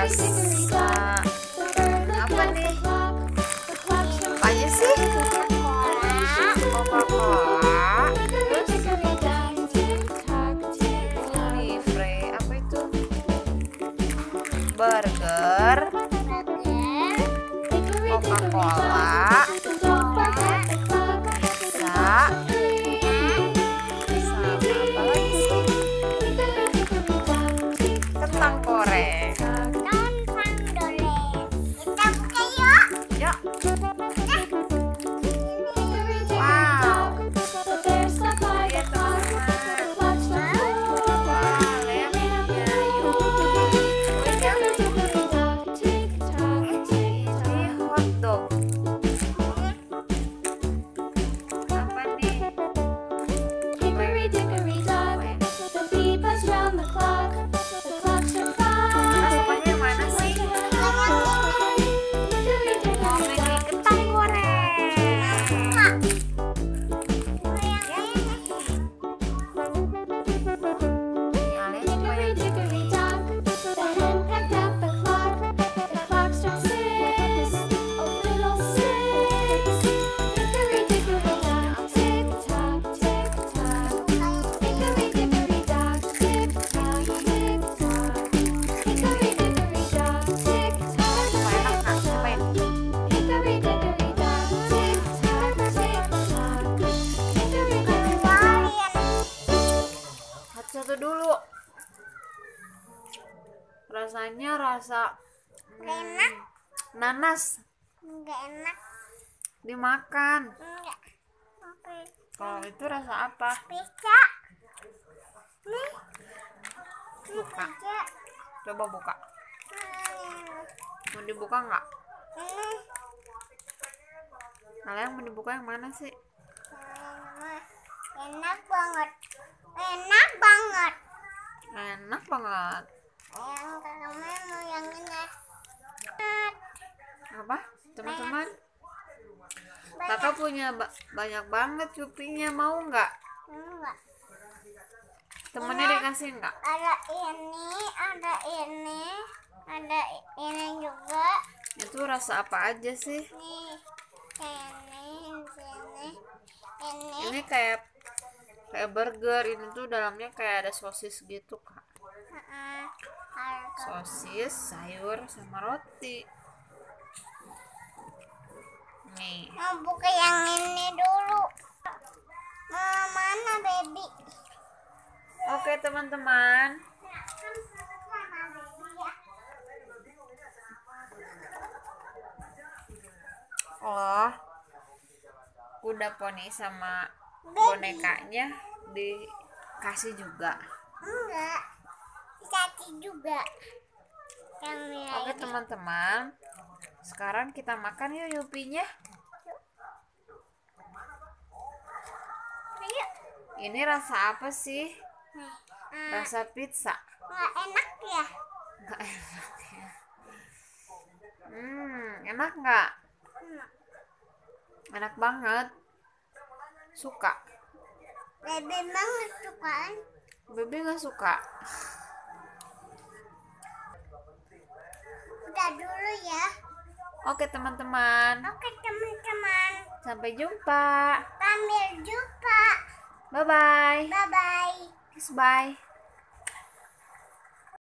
rasa apa nih? Apa aja sih? Coca-Cola. Terus Livre, apa itu? Burger, Coca-Cola, pizza, sama apa lagi sih? Kentang goreng. Yuk. Wow. Lihat teman-teman. Wah, lemnya Yupi. Ini hotdog. Apa nih? Rasanya yang mana sih? Oh, ini kentang goreng. Satu dulu. Rasanya rasa Enak? nanas Enggak enak. dimakan. Enggak. Oke. Kalau itu rasa apa? Pizza. Nih. Buka. Pizza. Coba buka. Mau dibuka nggak? Ini. Kalian mau dibuka yang mana sih? Enak banget. Enak banget. Enak banget. Yang kakak mau yang ini. Apa? Teman-teman? Kakak punya banyak banget cupinya, mau nggak? Enggak. Temennya dikasih nggak? Ada ini, ada ini, ada ini juga. Itu rasa apa aja sih? Nih, ini. Ini kayak burger, ini tuh dalamnya kayak ada sosis gitu kak. Sosis, sayur, sama roti. Nih. Mau buka yang ini dulu. Mana baby? Oke teman-teman. Oh, kuda poni sama bonekanya dikasih juga. Enggak. Caci juga. Yang merah Oke ini. teman-teman, sekarang kita makan yuk yupinya. Ayo. Ini rasa apa sih? Nih. Rasa pizza. Nggak enak ya? Nggak enak ya. Enak nggak? Enak. Enak banget. Suka? Baby banget sukaan. Bebe nggak suka. Udah dulu ya. Oke teman-teman, Oke teman-teman. sampai jumpa. Sampai jumpa. Bye bye. Bye bye. Kiss bye.